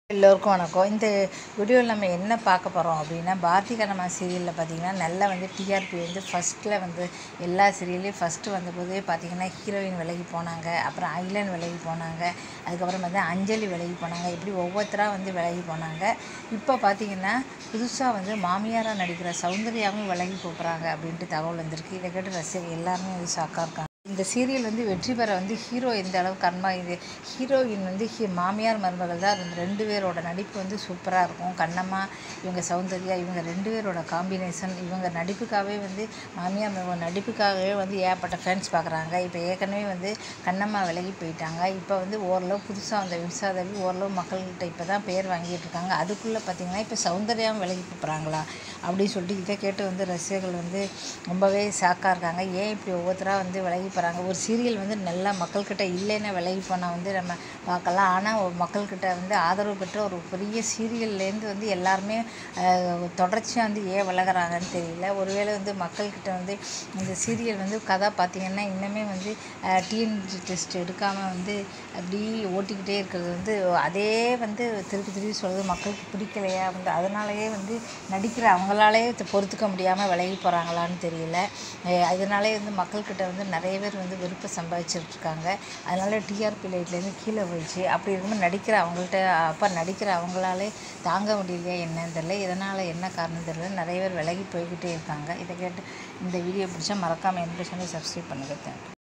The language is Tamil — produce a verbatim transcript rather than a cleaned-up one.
எல்லோருக்கும் வணக்கம். இந்த வீடியோவில் நம்ம என்ன பார்க்க போகிறோம் அப்படின்னா, பாரதி கண்ணம்மா சீரியலில் பார்த்திங்கன்னா நல்லா வந்து டிஆர்பி வந்து ஃபஸ்ட்டில் வந்து எல்லா சீரியல்லையும் ஃபஸ்ட்டு வந்தபோதே பார்த்திங்கன்னா ஹீரோயின் விலகி போனாங்க, அப்புறம் ஐலன் விலகி போனாங்க, அதுக்கப்புறம் வந்து அஞ்சலி விலகி போனாங்க, இப்படி ஒவ்வொருத்தராக வந்து விலகி போனாங்க. இப்போ பார்த்திங்கன்னா புதுசாக வந்து மாமியாராக நடிக்கிற சௌந்தர்யாவும் விலகி போகிறாங்க அப்படின்ட்டு தகவல் வந்திருக்கு. இதை கேட்டு ரசிகர்கள் எல்லாருமே வந்து ஷாக்காக இருக்காங்க. இந்த சீரியல் வந்து வெற்றி பெற வந்து ஹீரோ எந்த அளவுக்கு கண்மா இது ஹீரோயின் வந்து ஹீ மாமியார் மருமகள் தான். இந்த ரெண்டு பேரோட நடிப்பு வந்து சூப்பராக இருக்கும். கண்ணம்மா இவங்க சௌந்தர்யா இவங்க ரெண்டு பேரோட காம்பினேஷன், இவங்க நடிப்புக்காகவே வந்து மாமியார் மருமகள் நடிப்புக்காகவே வந்து ஏகப்பட்ட ஃபேன்ஸ் பார்க்குறாங்க. இப்போ ஏற்கனவே வந்து கண்ணம்மா விலகி போயிட்டாங்க. இப்போ வந்து ஓரளவு புதுசாக வந்த விம்சாதேவி ஓரளவு மக்கள்கிட்ட இப்போ தான் பேர் வாங்கிட்டு இருக்காங்க. அதுக்குள்ளே பார்த்திங்கன்னா இப்போ சௌந்தர்யாவும் விலகி போகிறாங்களா அப்படின்னு சொல்லிட்டு இதை கேட்டு வந்து ரசிகர்கள் வந்து ரொம்பவே ஷாக்காக இருக்காங்க. ஏன் இப்படி ஒவ்வொருத்தராக வந்து விலகி போகிறாங்க? ஒரு சீரியல் வந்து நல்லா மக்கள்கிட்ட இல்லைன்னா விலகி போனால் வந்து நம்ம பார்க்கலாம். ஆனால் ஒரு மக்கள்கிட்ட வந்து ஆதரவு பெற்ற ஒரு பெரிய சீரியல்லேருந்து வந்து எல்லாருமே தொடர்ச்சியாக வந்து ஏன் விலகிறாங்கன்னு தெரியல. ஒருவேளை வந்து மக்கள்கிட்ட வந்து இந்த சீரியல் வந்து கதை பார்த்திங்கன்னா இன்னுமே வந்து டிஎன்ஜி டெஸ்ட் எடுக்காமல் வந்து அப்படி ஓட்டிக்கிட்டே இருக்கிறது வந்து அதே வந்து திருப்பி திருப்பி சொல்கிறது மக்களுக்கு பிடிக்கலையா வந்து அதனாலேயே வந்து நடிக்கிற அவங்களாலே பொறுத்துக்க முடியாமல் விலகி போகிறாங்களான்னு தெரியல. அதனாலே வந்து மக்கள்கிட்ட வந்து நிறைய பேர் வந்து விருப்பம் சம்பாதிச்சிட்ருக்காங்க. அதனால் டிஆர்பி லைட்லேருந்து கீழே போயிடுச்சு. அப்படி இருக்கும்போது நடிக்கிற அவங்கள்ட்ட அப்போ நடிக்கிற அவங்களாலே தாங்க முடியலையா என்னன்னு தெரியல. இதனால் என்ன காரணம் தெரியல, நிறைய பேர் விலகி போய்கிட்டே இருக்காங்க. இதை கேட்டு இந்த வீடியோ பிடிச்சா மறக்காமல் என்னோட சேனலை சப்ஸ்கிரைப் பண்ணுங்கள். தேங்க்யூ.